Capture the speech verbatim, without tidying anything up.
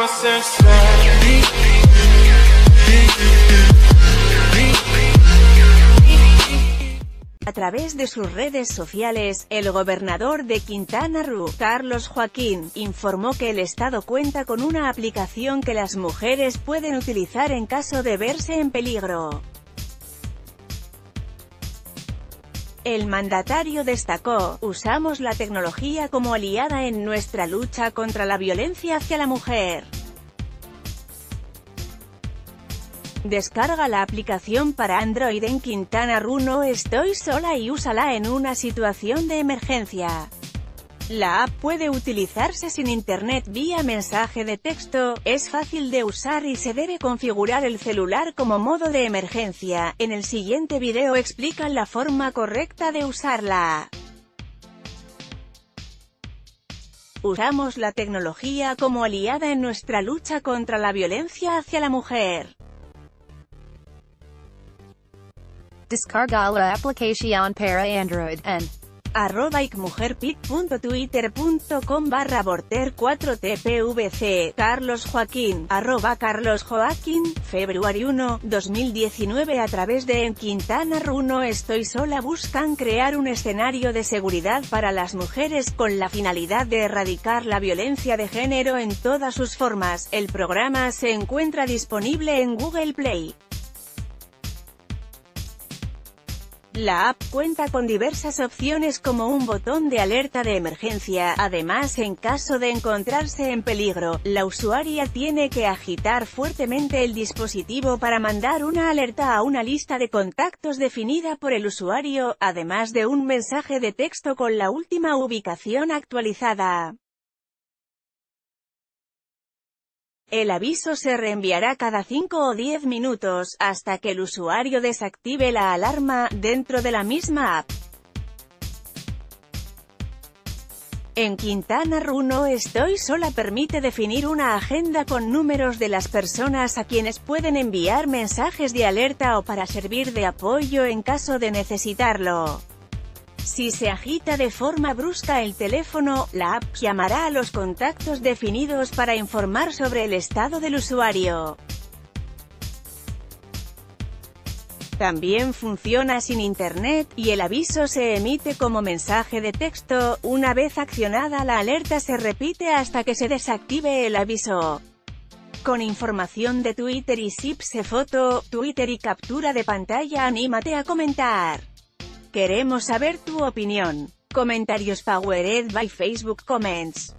A través de sus redes sociales, el gobernador de Quintana Roo, Carlos Joaquín, informó que el estado cuenta con una aplicación que las mujeres pueden utilizar en caso de verse en peligro. El mandatario destacó: usamos la tecnología como aliada en nuestra lucha contra la violencia hacia la mujer. Descarga la aplicación para Android en Quintana Roo No Estoy Sola y úsala en una situación de emergencia. La app puede utilizarse sin internet vía mensaje de texto, es fácil de usar y se debe configurar el celular como modo de emergencia. En el siguiente video explican la forma correcta de usarla. Usamos la tecnología como aliada en nuestra lucha contra la violencia hacia la mujer. Descarga la aplicación para Android en arroba icmujerpic punto twitter punto com barra borter cuatro t p v c. Carlos Joaquín, arroba Carlos Joaquín, febrero uno, dos mil diecinueve. A través de En Quintana Roo No Estoy Sola buscan crear un escenario de seguridad para las mujeres, con la finalidad de erradicar la violencia de género en todas sus formas. El programa se encuentra disponible en Google Play. La app cuenta con diversas opciones como un botón de alerta de emergencia. Además, en caso de encontrarse en peligro, la usuaria tiene que agitar fuertemente el dispositivo para mandar una alerta a una lista de contactos definida por el usuario, además de un mensaje de texto con la última ubicación actualizada. El aviso se reenviará cada cinco o diez minutos, hasta que el usuario desactive la alarma, dentro de la misma app. En Quintana Roo No Estoy Sola permite definir una agenda con números de las personas a quienes pueden enviar mensajes de alerta o para servir de apoyo en caso de necesitarlo. Si se agita de forma brusca el teléfono, la app llamará a los contactos definidos para informar sobre el estado del usuario. También funciona sin internet, y el aviso se emite como mensaje de texto. Una vez accionada la alerta se repite hasta que se desactive el aviso. Con información de Twitter y Zipse Foto, Twitter y captura de pantalla. Anímate a comentar. Queremos saber tu opinión. Comentarios powered by Facebook Comments.